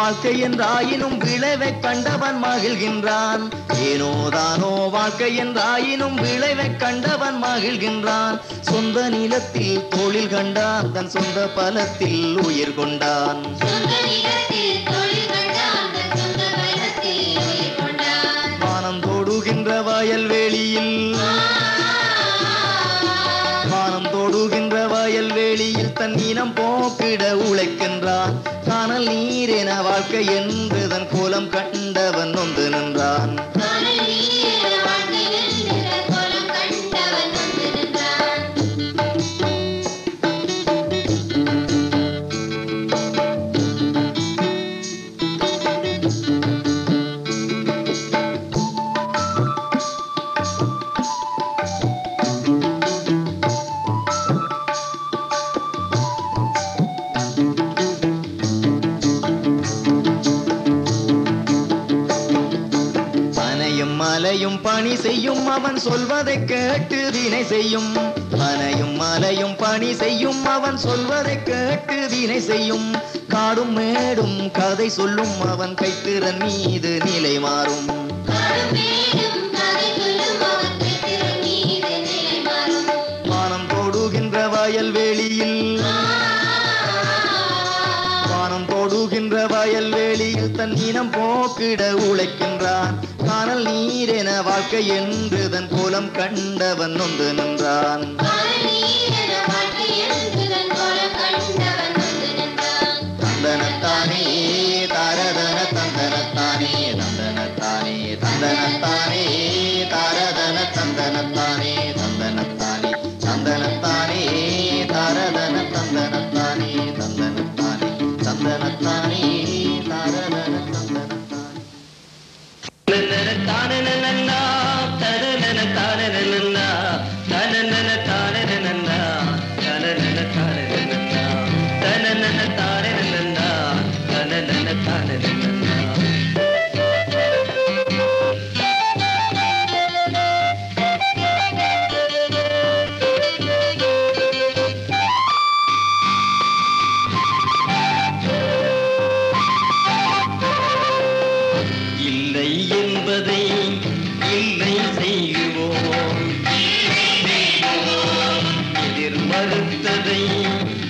வாழ்க்கை என்றாயினும் விளைவை கண்டவன் மகிழ்கின்றான். ஏனோதானோ வாழ்க்கை என்றாயினும் விளைவை கண்டவன் மகிழ்கின்றான். சொந்த நிலத்தில் தொழில் கண்டான், தன் சொந்த பலத்தில் உயிர் கொண்டான். வானம் தொடுகின்ற வயல்வெளியில் வயல்வெளியில் தன் இனம் போக்கிட உழைக்கின்றான். காணல் நீர் என வாழ்க்கை என்று தன் கோலம் கண்டவன் நொந்து நின்றான். மலையும் பணி செய்யும் அவன் சொல்வதை கேட்டு வினை செய்யும். மலையும் மலையும் பணி செய்யும் அவன் சொல்வதை கேட்டு வினை செய்யும். காடும் மேடும் கதை சொல்லும் அவன் கைத்திறன் மீது நிலை மாறும். வானம் தொடுகின்ற வயல்வெளியில் தன் இனம் போக்கிட உழைக்கின்றான். காணல் நீர் என வாழ்க்கை என்று தன் கோலம் கண்டவன் நொந்து நின்றான். தந்தனத்தானே தாரதன தந்தனத்தானே தந்தனத்தானே தந்தனத்தானே தாரதன தந்தனத்தானே தந்தனத்தானே தந்தனத்தானே தாரதன தந்தனத்தானே தந்தனத்தானே தந்தனத்தானே தாரதன தந்தனத்தானே. தானே நன்னா தரனன தானே நன்னா தனனன தானே நன்னா தனனன தானே நன்னா தனனன தானே நன்னா தனனன தானே நன்னா. இல்லை என்பதை இல்லை செய்வோம், எதிர் மறுத்ததை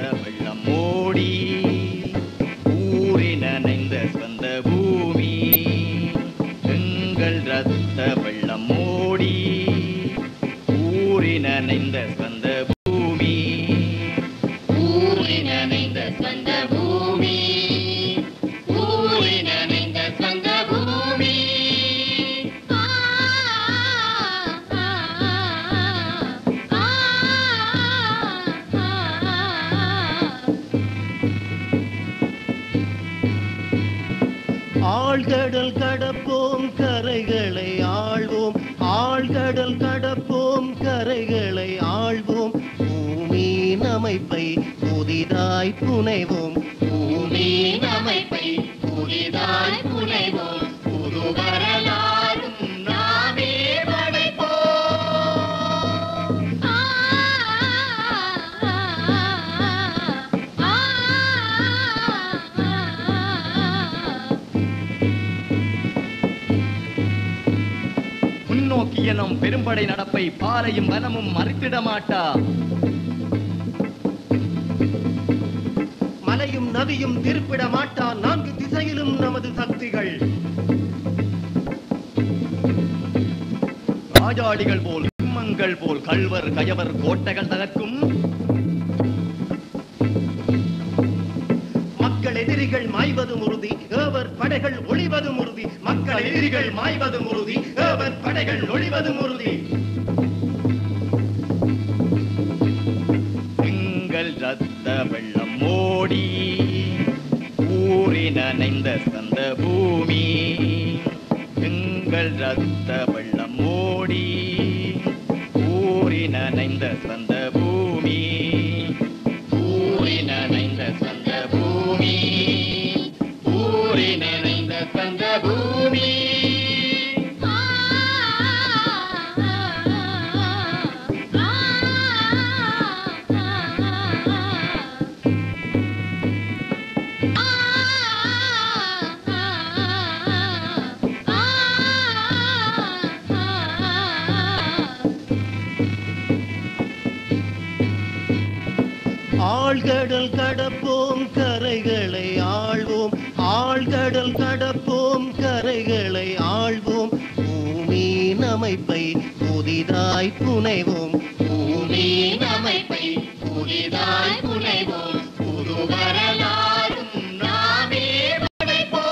வெள்ளம் ஓடி ஊறி நனைந்த சொந்த பூமி எங்கள் ரத்த வெள்ளம் ஓடி ஊறி நனைந்த சொந்த பூமி ஊறி நனைந்த சொந்த பூமி ஊறி நனைந்த சொந்த பூமி ஆழ்கடல் கடப்போம் கரைகளை ஆழ்வோம் ஆழ்கடல் கடப்போம் கரைகளை ஆழ்வோம் பூமியின் அமைப்பை புதிதாய் புனைவோம் பூமியின் அமைப்பை புதிதாய் புனைவோம் புது வரலாறும் நாமே படைப்போம். முன்னோக்கிய நம் பெரும்படை நடப்பை பாலையும் வனமும் மறித்திட மாட்டா. மலையும் நதியும் திருப்பிட மாட்டா. நான்கு திசையிலும் நமது சக்திகள். ராஜாடிகள் போல் சிம்மங்கள் போல் கள்வர் கயவர் கோட்டைகள் தகர்க்கும். மக்கள் எதிரிகள் மாய்வதும் உறுதி ஏவர் படைகள் ஒளிவதும் உறுதி. மக்கள் எதிரிகள் மாய்வதும் உறுதி ஏவர் படைகள் ஒளிவதும் உறுதி. எங்கள் ரத்த வெள்ளம் ஓடி ஊறி நனைந்த சொந்த பூமி எங்கள் ரத்த வெள்ளம் ஓடி ஊறி நனைந்த சொந்த பூமி ஊறி நனைந்த சொந்த பூமி ஊறி நனைந்த சொந்த பூமி. ஆழ்கடல் கடப்போம் கரைகளை ஆழ்வோம் ஆழ்கடல் கடப்போம் கரைகளை ஆழ்வோம் பூமியின் அமைப்பை புதிதாய் புனைவோம் பூமியின் அமைப்பை புதிதாய் புனைவோம் புது வரலாறும் நாமே படைப்போம்.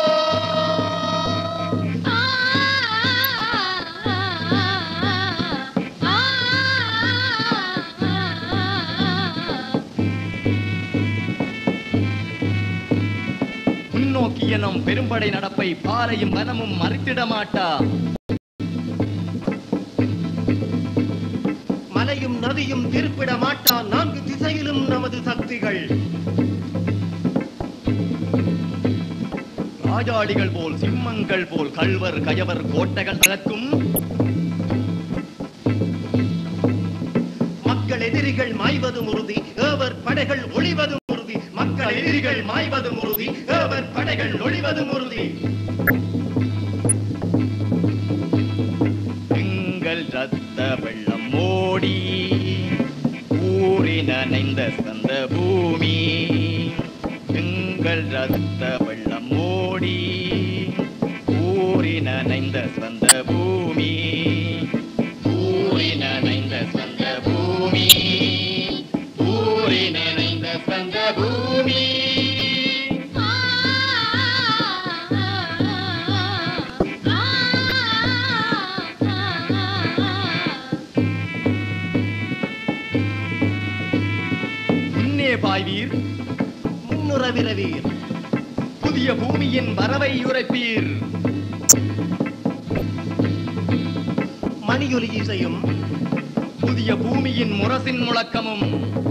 முன்னோக்கிய நம் பெரும்படை நடப்பை பாலையும் வனமும் மறித்திட மாட்டா. மலையும் நதியும் திருப்பிட மாட்டா. நான்கு திசையிலும் நமது சக்திகள். ராஜாடிகள் போல் சிம்மங்கள் போல் கள்வர் கயவர் கோட்டைகள் தகர்க்கும். மக்கள் எதிரிகள் மாய்வதும் உறுதி ஏவர் படைகள் ஒளிவதும் உறுதி. மக்கள் எதிரிகள் மாய்வதும் உறுதி ஏவர் படைகள் ஒளிவதும் உறுதி. எங்கள் ரத்த வெள்ளம் ஓடி ஊறி நனைந்த சொந்த பூமி எங்கள் ரத்த வெள்ளம் ஓடி ஊறி நனைந்த சொந்த பூமி ஊறி நனைந்த சொந்த பூமி ஊறி நனைந்த சொந்த பூமி. முன்னே பாய்வீர் முன்னுறவிரவீர் புதிய பூமியின் வரவை உரைப்பீர். மணியொலி இசையும் புதிய பூமியின் முரசின் முழக்கமும்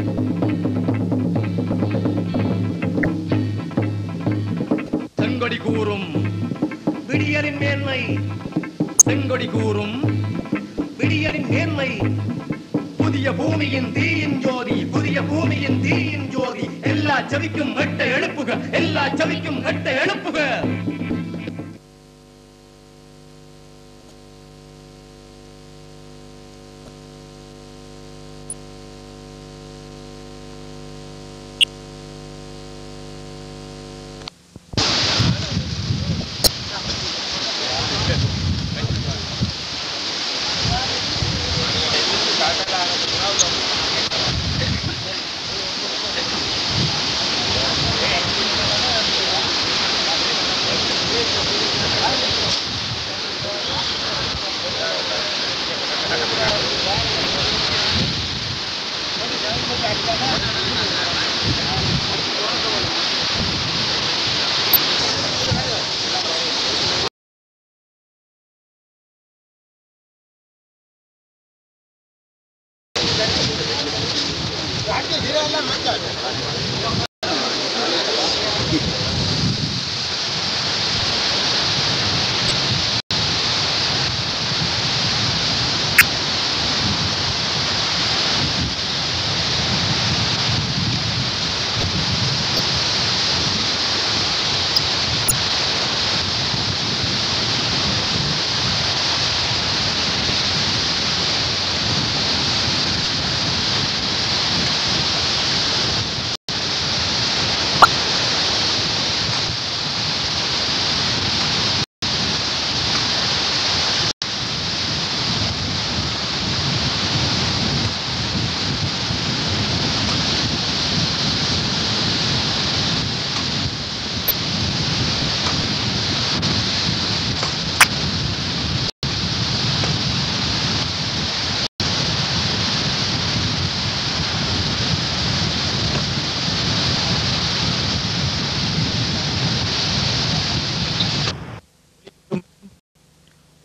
செங்கொடி கூறும் விடியலின் மேன்மை செங்கொடி கூறும் விடியலின் மேன்மை. புதிய பூமியின் தீயின் ஜோதி புதிய பூமியின் தீயின் ஜோதி எல்லா செவிக்கும் எட்ட எழுப்புக எல்லா செவிக்கும் எட்ட எழுப்புக.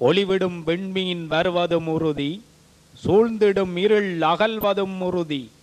ஒளிவிடும் விண்மீன் வருவதும் உறுதி, சூழ்ந்திடும் இருள் அகல்வதும் உறுதி.